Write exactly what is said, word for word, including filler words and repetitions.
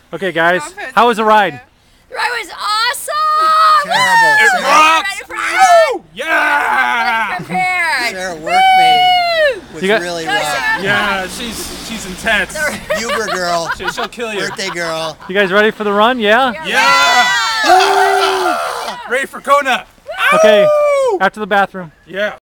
Okay, guys, how was the ride? The ride was awesome! Terrible. It Sarah, rocks! Ready for it? Yeah! Prepared. Sarah workmate was You got- really Go, rough. Sarah. Yeah, she's she's intense. Uber girl, She, she'll kill you. birthday girl. You guys ready for the run? Yeah? Yeah! Ready for Kona? Okay, after the bathroom. Yeah.